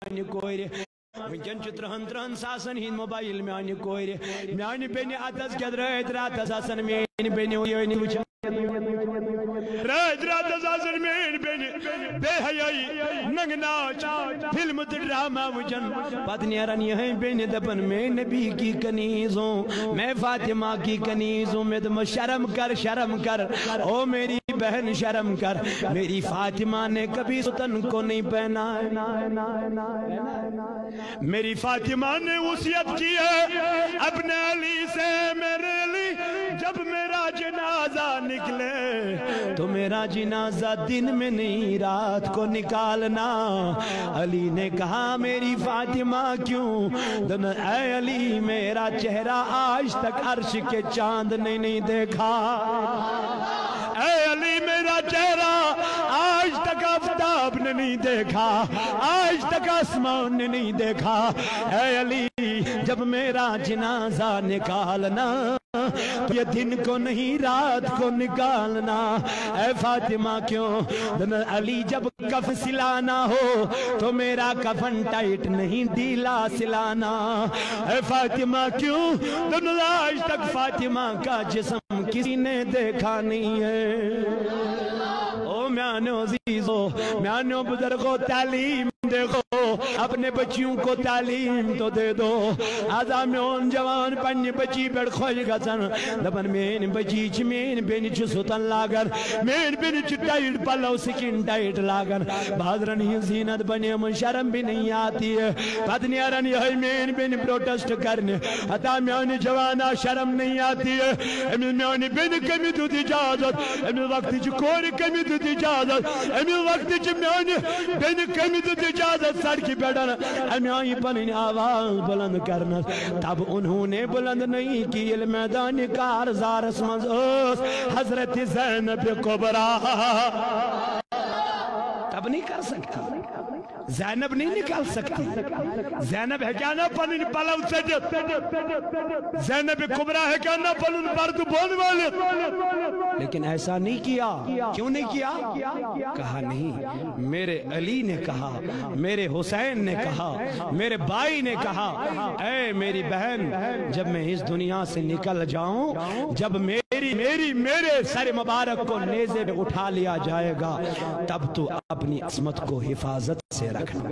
میانہ کور ونکن 30 ساسن ہند موبائل میانہ کور میانہ بینہ اتس کیا رات راتس آسان میانہ بینہ وچھان رات راتس آسان میانہ بینہ بے حیائی ننگ ناچ فلم تو ڈرامہ وچھان پتہ نیران یہ بینہ دپن میں نبی کی کنیز ہوں میں فاطمہ کی کنیز ہوں میں دم شرم کر او میری بہن شرم کر میری فاطمہ نے کبھی ستن کو نہیں پہنا میری فاطمہ نے وصیت کی ہے اپنے علی سے میرے علی جب میرا جنازہ نکلے تو میرا جنازہ دن میں نہیں رات کو نکالنا علی نے کہا میری فاطمہ کیوں اے علی میرا چہرہ آج تک عرش کے چاند نے نہیں دیکھا اے علی میرا چہرہ آج تک آفتاب نے نہیں دیکھا آج تک آسمان نے نہیں دیکھا اے علی جب میرا جنازہ نکالنا تو یہ دن کو نہیں رات کو نکالنا اے فاطمہ کیوں علی جب کف سلانا ہو تو میرا کفن ٹائٹ نہیں ڈھیلا سلانا اے فاطمہ کیوں آج تک فاطمہ کا جسم کسی نے دیکھا نہیں ہے او میانو عزیزو میانو بزرگو تعلیم دیکھو اپنے بچیوں کو تعلیم تو دے دو آزا میون جوان پنی بچی بیڑ خوش گسن دبن مین بچی چھ مین بین چھ ستن لاغر مین بین چھ ٹائٹ پلو سکن ٹائٹ لاغر بہادرن ہی زینت بنے من شرم بھی نہیں آتی ہے پتنی ارن یہ مین بین پروٹسٹ کرنے حتا میون جوانا شرم نہیں آتی ہے امی میون بین کمی تو دی اجازت امی وقت چھ کور کمی تو دی اجازت امی وقت چھ میون بین کمی تو دی اجازت سڑکی بیٹھن امی آئی پنین آواز بلند کرنا تب انہوں نے بلند نہیں کی میدان کارزار اسمز حضرت زینب کبرا تب نہیں کر سکتی زینب نہیں نکال سکتی زینب ہے کیا نا پنین پلو سجد زینب کبرا ہے کیا نا پنین برد بون والد لیکن ایسا نہیں کیا کیوں نہیں کیا کہا نہیں میرے علی نے کہا میرے حسین نے کہا میرے بھائی نے کہا اے میری بہن جب میں اس دنیا سے نکل جاؤں جب میرے سر مبارک کو نیزے پہ اٹھا لیا جائے گا تب تو اپنی عصمت کو حفاظت سے رکھنا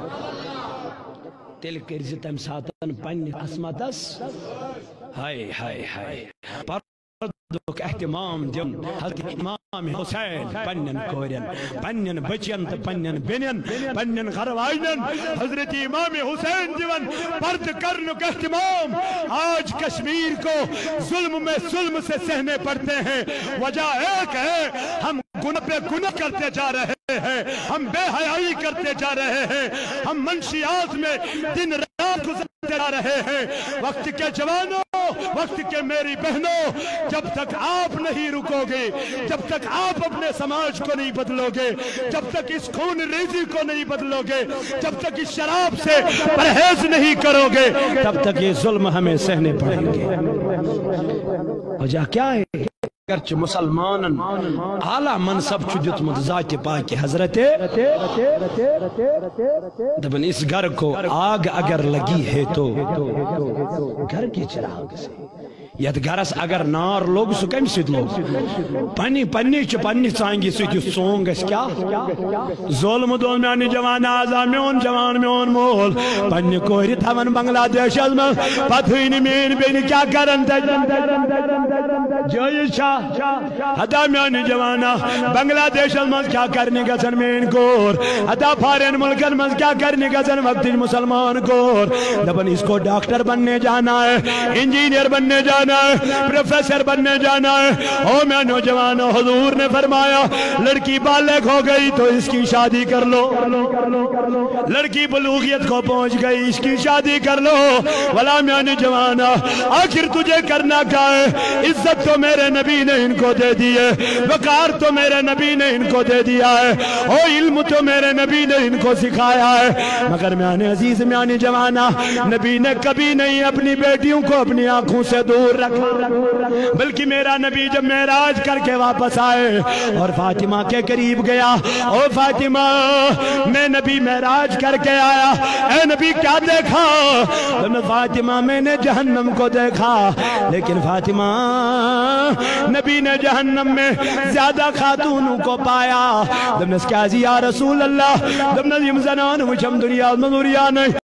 تیل کرزی تم ساتن پنی عصمتس ہائے ہائے ہائے پردوک احتمام دن حضرت امام حسین پنن کورین پنن بچین تا پنن بینین پنن غروائنن حضرت امام حسین دیون پرد کرنک احتمام آج کشمیر کو ظلم میں ظلم سے سہنے پڑتے ہیں وجہ ایک ہے ہم گناہ پہ گناہ کرتے جا رہے ہیں ہم بے حیائی کرتے جا رہے ہیں ہم منشیات میں دن رات گزرتے جا رہے ہیں وقت کے جوانوں وقت کے میری بہنوں جب تک آپ نہیں رکو گے جب تک آپ اپنے سماج کو نہیں بدلو گے جب تک اس خون ریزی کو نہیں بدلو گے جب تک اس شراب سے پرہیز نہیں کرو گے تب تک یہ ظلم ہمیں سہنے پڑیں گے وجہ کیا ہے اگرچہ مسلمان اعلیٰ منصب چھو دیتمت ذات پاک حضرت دبن اس گھر کو آگ اگر لگی ہے تو گھر کے چراغ سے یت گھرس اگر نار لوگ سو کم سید لوگ پنی ژانگی سید سونگ اس کیا ظلم دون میانی جوان آزا میون جوان میون مول پنی کوری تھون بنگلہ دیش از من پتھوینی مین بین کیا کرن جوئی شاہ حدا میانی جوانا بنگلہ دیش از من کیا کرنی گزن مین کور حدا فارین ملکن من کیا کرنی گزن وقتی مسلمان کور دبن اس کو ڈاکٹر بننے جانا ہے انجینئر بننے جانا پروفیسر بننے جانا ہے او میں نوجوانوں حضور نے فرمایا لڑکی بالغ ہو گئی تو اس کی شادی کر لو لڑکی بلوغیت کو پہنچ گئی اس کی شادی کر لو ولا میں نوجوانا آخر تجھے کرنا کیا ہے عزت تو میرے نبی نے ان کو دے دی ہے وقار تو میرے نبی نے ان کو دے دیا ہے او علم تو میرے نبی نے ان کو سکھایا ہے مگر میں عزیز میں نوجوانا نبی نے کبھی نہیں اپنی بیٹیوں کو اپنی آنکھوں سے دور رکھا بلکہ میرا نبی جب معراج کر کے واپس آئے اور فاطمہ کے قریب گیا، او فاطمہ میں نبی معراج کر کے آیا، اے نبی کیا دیکھا؟ فاطمہ میں نے جہنم کو دیکھا، لیکن فاطمہ نبی نے جہنم میں زیادہ خاتونوں کو پایا۔ دمنا سکازی یا رسول اللہ، دمنا یم زنان وچم دنیا منوریان